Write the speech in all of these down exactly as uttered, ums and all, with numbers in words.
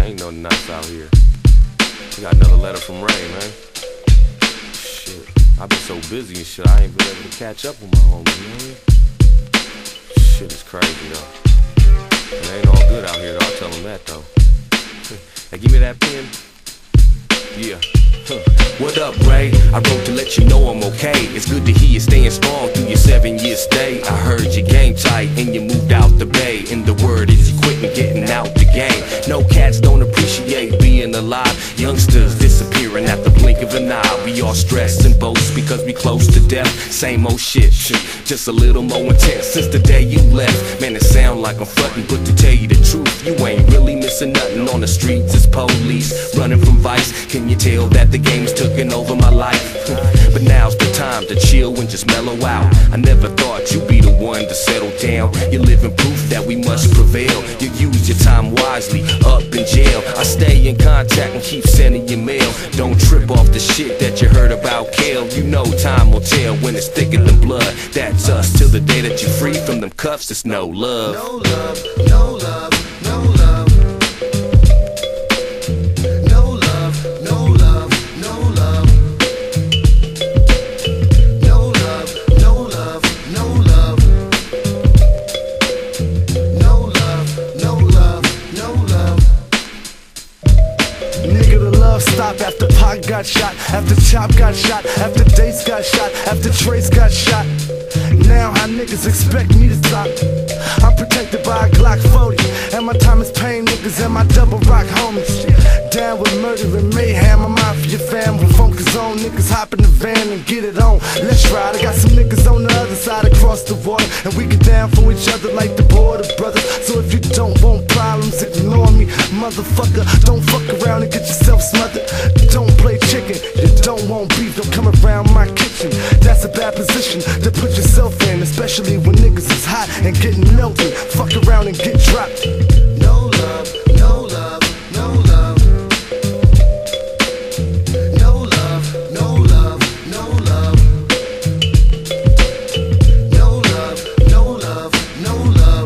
ain't no nuts out here. We got another letter from Ray, man. Shit, I've been so busy and shit, I ain't been able to catch up with my homies, you know what I mean? Shit is crazy, though. It ain't all good out here, though, I'll tell them that, though. Hey, give me that pen. Yeah. What up, Ray? I wrote to let you know I'm okay. It's good to hear you staying strong through your seven year stay. I heard your game tight and you moved out the bay. And the word is you quitting getting out the game. No cats don't appreciate being alive. Youngsters disappearing at the blink of an eye. We all stress and boast because we close to death. Same old shit, just a little more intense since the day you left. Man, it sound like I'm frontin', but to tell you the truth, you ain't really missing nothing on the streets. It's police running from vice. Can you tell that the game's taking over my life? But now's the time to chill and just mellow out. I never thought you'd be the one to settle down. You're living proof that we must prevail. You use your time wisely, up in jail. I stay in contact and keep sending you mail. Don't trip off the shit that you heard about Kale. You know time will tell when it's thicker than blood. That's us till the day that you're free from them cuffs. It's no love. No love, no love, no love. Stop after Pac got shot, after Chop got shot, after Dace got shot, after Trace got shot. Now how niggas expect me to stop? I'm protected by a Glock forty, and my time is paying niggas and my double rock homies. Down with murder and mayhem, I'm out for your fam. When funk is on, niggas hop in the van and get it on. Let's ride. I got some niggas on the other side across the water, and we get down for each other like the border brothers. So if you don't want problems, ignore me, motherfucker. Don't fuck around and get yourself smothered. Don't play chicken. You don't want beef, don't come around my kitchen. That's a bad position to put yourself in, especially when niggas is hot and getting melted. Fuck around and get dropped. No love, no love, no love. No love, no love, no love. No love, no love, no love.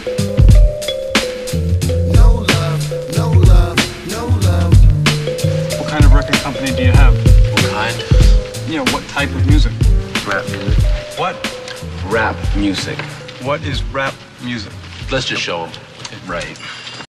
No love, no love, no love. What kind of record company do you have? What kind? You know, what type of music? Rap music. What? Rap music. What is rap music? Let's just show them. Right.